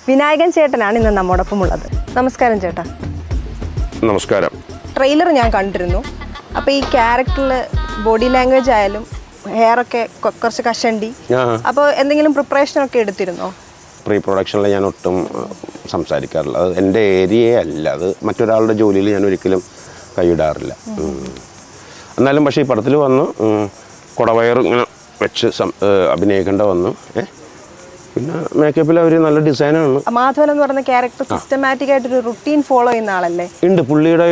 വിനായകൻ ചേട്ടനാണ് ഇന്ന് നമ്മോടൊപ്പം ഉള്ളത്. നമസ്കാരം ചേട്ടാ. നമസ്കാരം. ട്രെയിലർ ഞാൻ കണ്ടിരുന്നു. അപ്പോൾ ഈ ക്യാരക്ടറിൽ ബോഡി ലാംഗ്വേജ് ആയാലും ഹെയർ ഒക്കെ കുറച്ച് കഷണ്ടി, അപ്പോൾ എന്തെങ്കിലും പ്രിപ്പറേഷനൊക്കെ എടുത്തിരുന്നോ? പ്രീ പ്രൊഡക്ഷനിൽ ഞാൻ ഒട്ടും സംസാരിക്കാറില്ല. അത് എൻ്റെ ഏരിയയെ അല്ല, അത് മറ്റൊരാളുടെ ജോലിയിൽ ഞാൻ ഒരിക്കലും കൈയിടാറില്ല. എന്നാലും പക്ഷേ ഈ പടത്തിൽ വന്നു കുടവയർ ഇങ്ങനെ വെച്ച് അഭിനയിക്കേണ്ട വന്നു. പിന്നെ മേക്കപ്പിൽ അവർ നല്ല ഡിസൈനാണ്. മാധവൻ എന്ന് പറയുന്ന ക്യാരക്ടർ സിസ്റ്റമാറ്റിക് ആയിട്ടൊരു റുട്ടീൻ ഫോളോ ചെയ്യുന്ന ആളല്ലേ? ഉണ്ട്. പുള്ളിയുടെ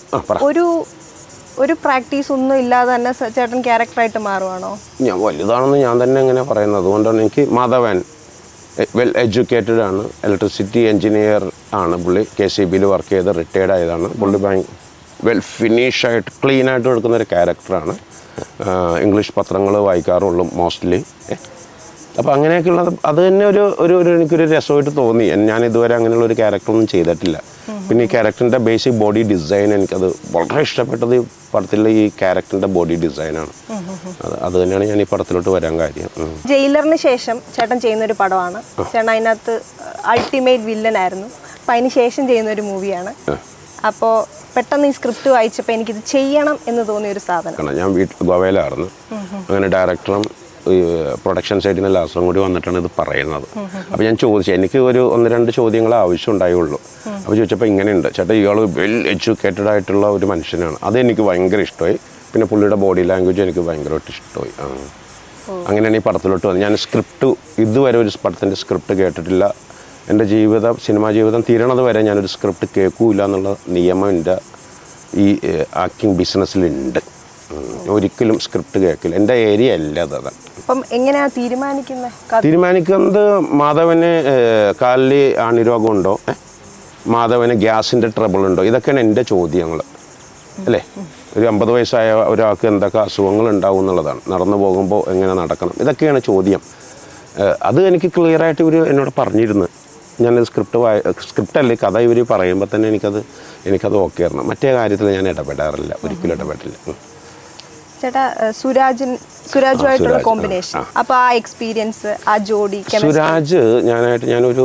ഒരു പ്രാക്ടീസ് ഒന്നും ഇല്ലാതെ തന്നെ ചേട്ടൻ ക്യാരക്ടറായിട്ട് മാറുവാണോ? ഞാൻ വലുതാണെന്ന് ഞാൻ തന്നെ എങ്ങനെ പറയുന്നത്. അതുകൊണ്ടാണ് എനിക്ക് മാധവൻ വെൽ എഡ്യൂക്കേറ്റഡ് ആണ്, ഇലക്ട്രിസിറ്റി എൻജിനീയർ ആണ് പുള്ളി. KCBയിൽ വർക്ക് ചെയ്ത് റിട്ടയർഡ് ആയതാണ് പുള്ളി. വെൽ ഫിനിഷായിട്ട് ക്ലീനായിട്ട് എടുക്കുന്ന ഒരു ക്യാരക്ടറാണ്. ഇംഗ്ലീഷ് പത്രങ്ങൾ വായിക്കാറുള്ളൂ മോസ്റ്റ്ലി. അപ്പോൾ അങ്ങനെയൊക്കെയുള്ളത് അത് തന്നെ എനിക്കൊരു രസമായിട്ട് തോന്നി. ഞാൻ ഇതുവരെ അങ്ങനെയുള്ളൊരു ക്യാരക്ടറൊന്നും ചെയ്തിട്ടില്ല. പിന്നെ ഈ ക്യാരക്ടറിൻ്റെ ബേസിക് ബോഡി ഡിസൈൻ എനിക്കത് വളരെ ഇഷ്ടപ്പെട്ടത്. ഈ പടത്തിലെ ഈ ക്യാരക്ടറിൻ്റെ ബോഡി ഡിസൈനാണ്. അത് തന്നെയാണ് ഞാൻ ഈ പടത്തിലോട്ട് വരാൻ കാര്യം. ജയിലറിന് ശേഷം ചേട്ടൻ ചെയ്യുന്നൊരു പടമാണ്. ചേട്ടൻ അതിനകത്ത് അൾട്ടിമേറ്റ് വില്ലൻ ആയിരുന്നു. അപ്പോൾ അതിന് ശേഷം ചെയ്യുന്നൊരു മൂവിയാണ്. അപ്പോൾ പെട്ടെന്ന് ഈ സ്ക്രിപ്റ്റ് വായിച്ചപ്പോൾ എനിക്കിത് ചെയ്യണം എന്ന് തോന്നിയൊരു സാധനം. ഞാൻ ഗോവയിലായിരുന്നു. അങ്ങനെ ഡയറക്ടറും പ്രൊഡക്ഷൻ സൈഡിൽ നിന്ന് ലാസ്റ്ററും കൂടി വന്നിട്ടാണ് ഇത് പറയുന്നത്. അപ്പോൾ ഞാൻ ചോദിച്ചു, എനിക്ക് ഒരു 1-2 ചോദ്യങ്ങൾ ആവശ്യം ഉണ്ടായുള്ളൂ. അപ്പോൾ ചോദിച്ചപ്പോൾ ഇങ്ങനെയുണ്ട് ചേട്ടാ, ഇയാൾ വെൽ എഡ്യൂക്കേറ്റഡ് ആയിട്ടുള്ള ഒരു മനുഷ്യനാണ്. അതെനിക്ക് ഭയങ്കര ഇഷ്ടമായി. പിന്നെ പുള്ളിയുടെ ബോഡി ലാംഗ്വേജ് എനിക്ക് ഭയങ്കരമായിട്ട് ഇഷ്ടമായി. അങ്ങനെയാണ് ഈ പടത്തിലോട്ട് വന്നത്. ഞാൻ ഇതുവരെ ഒരു പടത്തിൻ്റെ സ്ക്രിപ്റ്റ് കേട്ടിട്ടില്ല. എൻ്റെ സിനിമാ ജീവിതം തീരണത് വരെ ഞാനൊരു സ്ക്രിപ്റ്റ് കേൾക്കൂല എന്നുള്ള നിയമം എൻ്റെ ഈ ആക്ടിങ് ബിസിനസ്സിലുണ്ട്. ഒരിക്കലും സ്ക്രിപ്റ്റ് കേൾക്കില്ല. എൻ്റെ ഏരിയ അല്ല അതാണ്. അപ്പം എങ്ങനെയാണ് തീരുമാനിക്കുന്നത്? മാധവന് കാലിൽ ആണിരോഗമുണ്ടോ, മാധവന് ഗ്യാസിൻ്റെ ട്രബിൾ ഉണ്ടോ, ഇതൊക്കെയാണ് എൻ്റെ ചോദ്യങ്ങൾ അല്ലേ. ഒരു 50 വയസ്സായ ഒരാൾക്ക് എന്തൊക്കെ അസുഖങ്ങൾ ഉണ്ടാവും എന്നുള്ളതാണ്. നടന്നു പോകുമ്പോൾ എങ്ങനെ നടക്കണം, ഇതൊക്കെയാണ് ചോദ്യം. അത് എനിക്ക് ക്ലിയറായിട്ട് ഇവർ എന്നോട് പറഞ്ഞിരുന്നു. ഞാനത് സ്ക്രിപ്റ്റല്ലേ കഥ ഇവർ പറയുമ്പോൾ തന്നെ എനിക്കത് ഓക്കെ ആയിരുന്നു. മറ്റേ കാര്യത്തിൽ ഞാൻ ഇടപെടാറില്ല, ഒരിക്കലും ഇടപെടില്ല. ചേട്ടാ, സുരാജുമായിട്ടുള്ള കോമ്പിനേഷൻ, അപ്പോൾ ആ എക്സ്പീരിയൻസ്, ആ ജോഡി. സുരാജ് ഞാനൊരു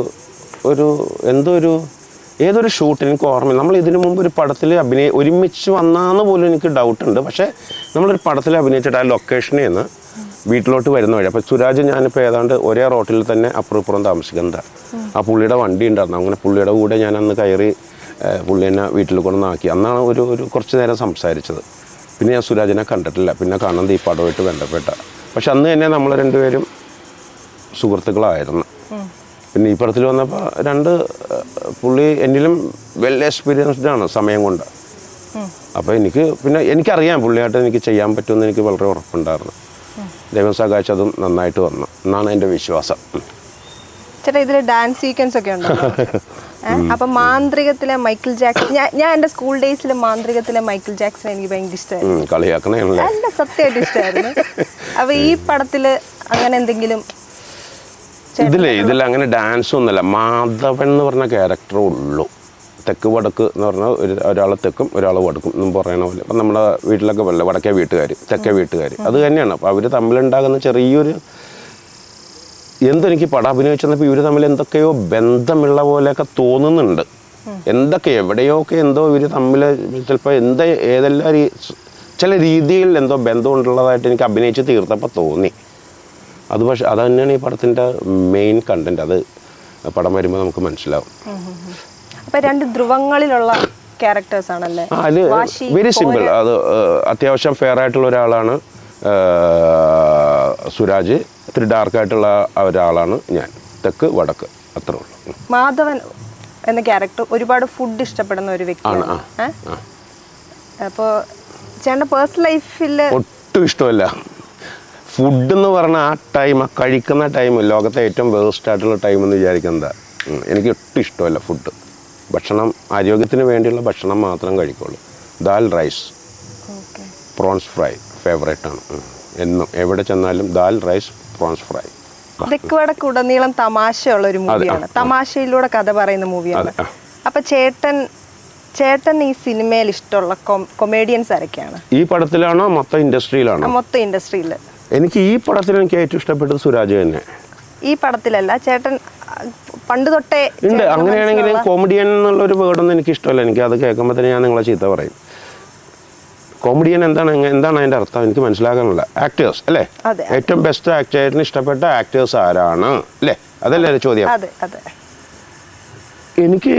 ഏതൊരു ഷൂട്ട് എനിക്ക് ഓർമ്മയില്ല. നമ്മൾ ഇതിനു മുമ്പ് ഒരു പടത്തിൽ ഒരുമിച്ച് വന്നാന്ന് പോലും എനിക്ക് ഡൗട്ടുണ്ട്. പക്ഷേ നമ്മളൊരു പടത്തിൽ അഭിനയിച്ചിട്ട് ആ ലൊക്കേഷനിൽ നിന്ന് വീട്ടിലോട്ട് വരുന്ന വഴി, അപ്പോൾ സുരാജ് ഞാനിപ്പോൾ ഏതാണ്ട് ഒരേ റോട്ടിൽ തന്നെ അപ്പുറം താമസിക്കുന്നതാണ്. ആ പുള്ളിയുടെ വണ്ടി ഉണ്ടായിരുന്നു. അങ്ങനെ പുള്ളിയുടെ കൂടെ ഞാൻ അന്ന് കയറി പുള്ളി എന്നെ വീട്ടിൽ കൊണ്ടുവന്നാക്കി. അന്നാണ് ഒരു കുറച്ച് നേരം സംസാരിച്ചത്. പിന്നെ ഞാൻ സുരാജിനെ കണ്ടിട്ടില്ല. പിന്നെ കാണുന്നത് ഈ പടമായിട്ട് ബന്ധപ്പെട്ട. പക്ഷെ അന്ന് തന്നെ നമ്മൾ രണ്ടുപേരും സുഹൃത്തുക്കളായിരുന്നു. പിന്നെ ഈ പടത്തിൽ വന്നപ്പോൾ പുള്ളി എന്നിലും വെൽ എക്സ്പീരിയൻസ്ഡ് ആണ് സമയം കൊണ്ട്. അപ്പോൾ എനിക്കറിയാം പുള്ളിയായിട്ട് എനിക്ക് ചെയ്യാൻ പറ്റുമെന്ന് എനിക്ക് വളരെ ഉറപ്പുണ്ടായിരുന്നു. ദൈവം സഹായിച്ചതും നന്നായിട്ട് വന്നു എന്നാണ് എൻ്റെ വിശ്വാസം. ചേട്ടാ, ഇതിൽ ഡാൻസ് സീക്വൻസ് ഒക്കെ ഉണ്ടല്ലോ. അപ്പം മാന്ത്രികത്തിലെ മൈക്കിൾ ജാക്സൺ, ഞാൻ എൻ്റെ സ്കൂൾ ഡേയ്സിലെ മാന്ത്രികത്തിലെ മൈക്കിൾ ജാക്സൺ എനിക്ക് ഭയങ്കര ഇഷ്ടമായിരുന്നു. കളിയാക്കണേ നല്ല സത്യമായിട്ട് ഇഷ്ടമായിരുന്നു. അപ്പോൾ ഈ പടത്തിൽ അങ്ങനെ എന്തെങ്കിലും ഇതിൽ അങ്ങനെ ഡാൻസ് ഒന്നുമല്ല. മാധവൻ എന്ന് പറഞ്ഞ ക്യാരക്ടറേ ഉള്ളൂ. തെക്ക് വടക്ക് എന്ന് പറഞ്ഞാൽ ഒരാൾ തെക്കും ഒരാൾ വടക്കും എന്നും പറയണ പോലെ. അപ്പം നമ്മുടെ വീട്ടിലൊക്കെ പോലെ വടക്കേ വീട്ടുകാർ തെക്കേ വീട്ടുകാർ അത് തന്നെയാണ്. അപ്പോൾ അവർ തമ്മിലുണ്ടാകുന്ന ചെറിയൊരു എന്തെനിക്ക് പടം അഭിനയിച്ചപ്പോൾ ഇവർ തമ്മിൽ എന്തൊക്കെയോ ബന്ധമുള്ള പോലെയൊക്കെ തോന്നുന്നുണ്ട്. എവിടെയൊക്കെ എന്തോ ഇവർ തമ്മിൽ ചിലപ്പോൾ ഏതെല്ലാം ചില രീതിയിൽ എന്തോ ബന്ധമുള്ളതായിട്ട് എനിക്ക് അഭിനയിച്ച് തീർത്തപ്പോൾ തോന്നി. പക്ഷേ അത് തന്നെയാണ് ഈ പടത്തിൻ്റെ മെയിൻ കണ്ടന്റ്. അത് പടം വരുമ്പോൾ നമുക്ക് മനസ്സിലാവും. അപ്പോൾ 2 ധ്രുവങ്ങളിലുള്ള ക്യാരക്ടേഴ്സ് ആണല്ലേ? Very simple. അത് അത്യാവശ്യം ഫെയർ ആയിട്ടുള്ള ഒരാളാണ് സുരാജ്. ഇത്തിരി ഡാർക്കായിട്ടുള്ള ഒരാളാണ് ഞാൻ. തെക്ക് വടക്ക് അത്രേ ഉള്ളൂ. മാധവൻ എന്ന ക്യാരക്ടർ ഒരുപാട് ഫുഡ് ഇഷ്ടപ്പെടുന്ന ഒരു വ്യക്തിയാണ്. അപ്പോൾ ചേട്ടൻ്റെ പേഴ്സണൽ ലൈഫിൽ ഒട്ടും ഇഷ്ടമല്ല ഫുഡ് എന്ന് പറഞ്ഞാൽ. ആ കഴിക്കുന്ന ടൈം ലോകത്തെ ഏറ്റവും വേസ്റ്റ് ആയിട്ടുള്ള ടൈം എന്ന് വിചാരിക്കുന്നത്. എനിക്ക് ഒട്ടും ഇഷ്ടമല്ല ഫുഡ്. ഭക്ഷണം ആരോഗ്യത്തിന് വേണ്ടിയുള്ള ഭക്ഷണം മാത്രം കഴിക്കുള്ളൂ. ദാൽ റൈസ്, പ്രോൺസ് ഫ്രൈ ഫേവറേറ്റാണ്. എന്നും എവിടെ ചെന്നാലും ദാൽ റൈസ് പ്രോൺസ് ഫ്രൈ. തെക്ക് വടക്ക് ഉടനീളം തമാശയുള്ള ഒരു മൂവിയാണ്. തമാശയിലൂടെ കഥ പറയുന്ന മൂവിയാണ്. അപ്പോൾ ചേട്ടൻ ഈ സിനിമയിൽ ഇഷ്ടമുള്ള കൊമേഡിയൻസ് ആരൊക്കെയാണ്? ഈ പടത്തിലാണോ മൊത്തം ഇൻഡസ്ട്രിയിലാണോ? മൊത്തം ഇൻഡസ്ട്രിയിൽ. എനിക്ക് ഈ പടത്തിൽ എനിക്ക് ഏറ്റവും ഇഷ്ടപ്പെട്ടത് സുരാജ് തന്നെ. ഈ പടത്തിലല്ല, ചേട്ടൻ പണ്ട് തൊട്ടേ ഉണ്ട്. അങ്ങനെയാണെങ്കിൽ കോമഡിയൻ എന്നുള്ളൊരു വേർഡൊന്നും എനിക്ക് ഇഷ്ടമല്ല. എനിക്ക് അത് കേൾക്കുമ്പോൾ തന്നെ ഞാൻ നിങ്ങളെ ചീത്ത പറയും. കോമഡിയൻ എന്താണ് അതിൻ്റെ അർത്ഥം എനിക്ക് മനസ്സിലാക്കാനുള്ള. ആക്ടേഴ്സ് അല്ലേ, ഏറ്റവും ബെസ്റ്റ് ആക്ടേഴ്സിന് ഇഷ്ടപ്പെട്ട ആക്ടേഴ്സ് ആരാണ് അല്ലേ, അതല്ലേ ചോദ്യം. എനിക്ക്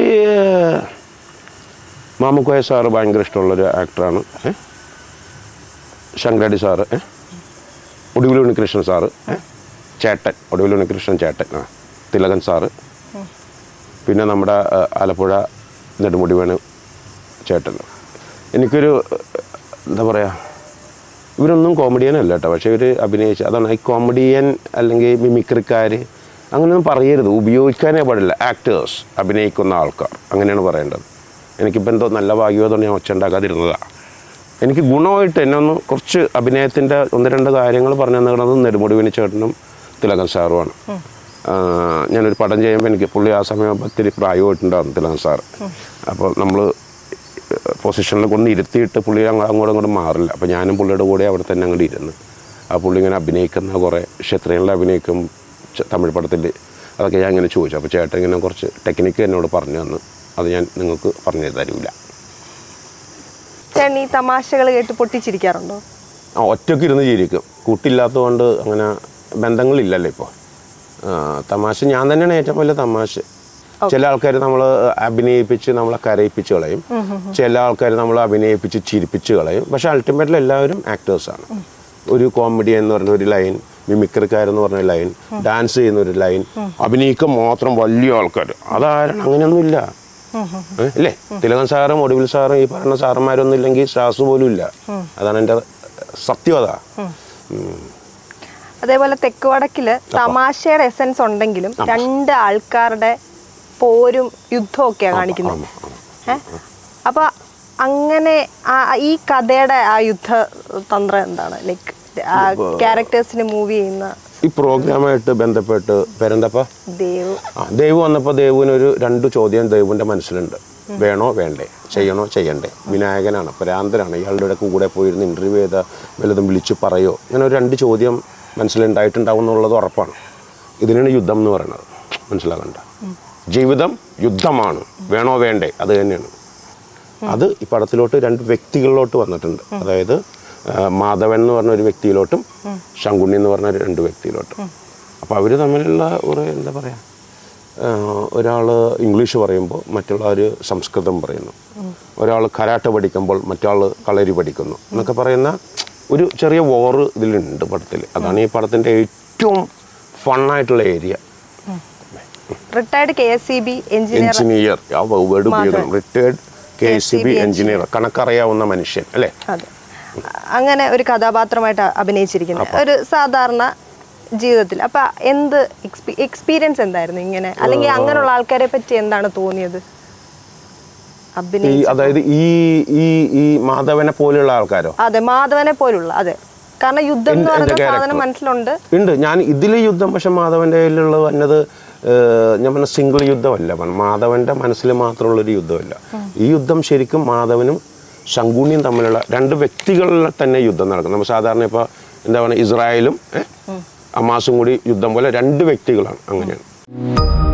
മാമുക്കോയ സാറ് ഭയങ്കര ഇഷ്ടമുള്ളൊരു ആക്ടറാണ്. ശങ്കരാടി സാറ്, ഒടുവിൽ ഉണ്ണികൃഷ്ണൻ സാറ്, ചേട്ടൻ, ഒടുവിൽ ഉണ്ണികൃഷ്ണൻ ചേട്ടൻ, തിലകൻ സാറ്, പിന്നെ നമ്മുടെ ആലപ്പുഴ നെടുമുടി വേണു ചേട്ടൻ. എനിക്കൊരു എന്താ പറയുക, ഇവരൊന്നും കോമഡിയനല്ല കേട്ടോ, പക്ഷേ ഇവർ അഭിനയിച്ച അതാണ് ഈ കോമഡിയൻ അല്ലെങ്കിൽ മിമിക്രിക്കാർ അങ്ങനെയൊന്നും പറയരുത്, ഉപയോഗിക്കാനേ പാടില്ല. ആക്ടേഴ്സ്, അഭിനയിക്കുന്ന ആൾക്കാർ, അങ്ങനെയാണ് പറയേണ്ടത്. എനിക്കിപ്പോൾ എന്തോ നല്ല ഭാഗ്യമായതുകൊണ്ട് ഞാൻ ഒച്ച ഉണ്ടാക്കാതിരുന്നതാണ്. എനിക്ക് ഗുണമായിട്ട് എന്നെ ഒന്ന് കുറച്ച് അഭിനയത്തിൻ്റെ 1-2 കാര്യങ്ങൾ പറഞ്ഞു തന്നത് നെടുമുടി വേണു ചേട്ടനും തിലകൻ സാറുമാണ്. ഞാനൊരു പടം ചെയ്യുമ്പോൾ എനിക്ക് പുള്ളി ആ സമയം ഒത്തിരി പ്രായമായിട്ടുണ്ടായിരുന്നു തിലകൻ സാറ്. അപ്പോൾ നമ്മൾ പൊസിഷനിൽ കൊണ്ട് ഇരുത്തിയിട്ട് പുള്ളി അങ്ങോട്ടും മാറില്ല. അപ്പോൾ ഞാനും പുള്ളിയുടെ കൂടെ അവിടെ തന്നെ അങ്ങോട്ട് ഇരുന്ന് ആ പുള്ളി ഇങ്ങനെ അഭിനയിക്കുന്ന കുറേ ക്ഷത്രിയങ്ങളിൽ അഭിനയിക്കും തമിഴ് പടത്തിൽ, അതൊക്കെ ഞാൻ ഇങ്ങനെ ചോദിച്ചു. അപ്പോൾ ചേട്ടൻ ഇങ്ങനെ കുറച്ച് ടെക്നിക്ക് എന്നോട് പറഞ്ഞു തന്നു. അത് ഞാൻ നിങ്ങൾക്ക് പറഞ്ഞു തരില്ല. ചേട്ടൻ ഈ തമാശകൾ കേട്ട് പൊട്ടിച്ചിരിക്കാറുണ്ടോ? ഒറ്റയ്ക്ക് ഇരുന്ന് ചിരിക്കും. കൂട്ടില്ലാത്തതുകൊണ്ട് അങ്ങനെ ബന്ധങ്ങളില്ലല്ലോ ഇപ്പോൾ. തമാശ ഞാൻ തന്നെയാണ് ഏറ്റവും വലിയ തമാശ. ചില ആൾക്കാർ നമ്മൾ അഭിനയിപ്പിച്ച് നമ്മളെ കരയിപ്പിച്ച് കളയും, ചില ആൾക്കാർ നമ്മൾ അഭിനയിപ്പിച്ച് ചിരിപ്പിച്ച് കളയും. പക്ഷെ അൾട്ടിമേറ്റ്ലി എല്ലാവരും ആക്ടേഴ്സാണ്. ഒരു കോമഡി എന്ന് പറഞ്ഞ ഒരു ലൈൻ, മിമിക്രിക്കാരെന്ന് പറഞ്ഞ ലൈൻ, ഡാൻസ് ചെയ്യുന്ന ഒരു ലൈൻ, അഭിനയിക്കാൻ മാത്രം വലിയ ആൾക്കാർ, അതാരണം അങ്ങനെയൊന്നുമില്ല അല്ലേ. തിലകൻ സാറും ഒടുവിൽ സാറും ഈ പറയുന്ന സാറന്മാരൊന്നും ഇല്ലെങ്കിൽ സ്റ്റാർസ് പോലും ഇല്ല. അതാണ് എൻ്റെ സത്യത. അതേപോലെ തെക്ക് വടക്കില് തമാശയുടെ എസൻസ് ഉണ്ടെങ്കിലും 2 ആൾക്കാരുടെ പോരും യുദ്ധമൊക്കെയാണ് കാണിക്കുന്നത്. അപ്പൊ അങ്ങനെ ഈ കഥയുടെ ആ യുദ്ധ തന്ത്രം എന്താണ്? ലൈക്ക് ക്യാരക്ടേഴ്സിന് മൂവ് ചെയ്യുന്ന ഈ പ്രോഗ്രാമായിട്ട് ബന്ധപ്പെട്ട് പേരെന്തപ്പ ദേവ് വന്നപ്പോൾ ദേവുവിനൊരു 2 ചോദ്യം ദേവുവിൻ്റെ മനസ്സിലുണ്ട്. വേണോ വേണ്ടേ, ചെയ്യണോ ചെയ്യണ്ടേ, വിനായകനാണ്, പരാന്തരാണ്, ഇയാളുടെ കൂടെ പോയിരുന്ന് ഇൻ്റർവ്യൂ ചെയ്ത വല്ലതും വിളിച്ച് പറയോ, അങ്ങനെ ഒരു 2 ചോദ്യം മനസ്സിലുണ്ടായിട്ടുണ്ടാവും എന്നുള്ളത് ഉറപ്പാണ്. ഇതിനാണ് യുദ്ധം എന്ന് പറയുന്നത്. മനസ്സിലാകണ്ട, ജീവിതം യുദ്ധമാണ്, വേണോ വേണ്ടേ, അത് തന്നെയാണ്. അത് ഈ പടത്തിലോട്ട് 2 വ്യക്തികളിലോട്ട് വന്നിട്ടുണ്ട്. അതായത് മാധവൻ എന്ന് പറഞ്ഞ ഒരു വ്യക്തിയിലോട്ടും ശങ്കുണ്ണി എന്ന് പറഞ്ഞ 2 വ്യക്തിയിലോട്ടും. അപ്പോൾ അവർ തമ്മിലുള്ള ഒരു എന്താ പറയുക, ഒരാൾ ഇംഗ്ലീഷ് പറയുമ്പോൾ മറ്റുള്ളവർ സംസ്കൃതം പറയുന്നു, ഒരാൾ കരാട്ടെ പഠിക്കുമ്പോൾ മറ്റാൾ കളരി പഠിക്കുന്നു എന്നൊക്കെ പറയുന്ന ഒരു ചെറിയ വോറ് ഇതിലുണ്ട് പടത്തിൽ. അതാണ് ഈ പടത്തിൻ്റെ ഏറ്റവും ഫണ്ണായിട്ടുള്ള ഏരിയ. റിട്ടയർഡ് KSEB എഞ്ചിനീയർ, ആ വേർഡ് ഉപയോഗിക്കണം, റിട്ടയർഡ് KSEB എഞ്ചിനീയർ, കണക്കറിയാവുന്ന മനുഷ്യൻ അല്ലേ. അങ്ങനെ ഒരു കഥാപാത്രമായിട്ട് അഭിനയിച്ചിരിക്കുന്നത് ഒരു സാധാരണ ജീവിതത്തിൽ. അപ്പൊ എന്ത് എക്സ്പീരിയൻസ് എന്തായിരുന്നു ഇങ്ങനെ, അല്ലെങ്കിൽ അങ്ങനെയുള്ള ആൾക്കാരെ പറ്റി എന്താണ് തോന്നിയത്? അതായത് ഈ ഈ ഈ മാധവനെ പോലെയുള്ള ആൾക്കാരോ? അതെ, മാധവനെ പോലുള്ള. അതെ, കാരണം യുദ്ധം എന്ന് പറയുന്ന സാധനം മനസ്സിലുണ്ട്. ഞാൻ ഇതിലെ യുദ്ധം, പക്ഷെ മാധവന്റെ കയ്യിലുള്ളത് വന്നത് ഞാൻ പറഞ്ഞ സിംഗിൾ യുദ്ധമല്ല, മാധവന്റെ മനസ്സിൽ മാത്രമുള്ളൊരു യുദ്ധമല്ല. ഈ യുദ്ധം ശരിക്കും മാധവനും ശങ്കുണ്ണിയും തമ്മിലുള്ള 2 വ്യക്തികളിൽ തന്നെ യുദ്ധം നടക്കും. നമ്മൾ സാധാരണ ഇപ്പോൾ എന്താ പറയുക, ഇസ്രായേലും ഹമാസും കൂടി യുദ്ധം പോലെ 2 വ്യക്തികളാണ്. അങ്ങനെയാണ്.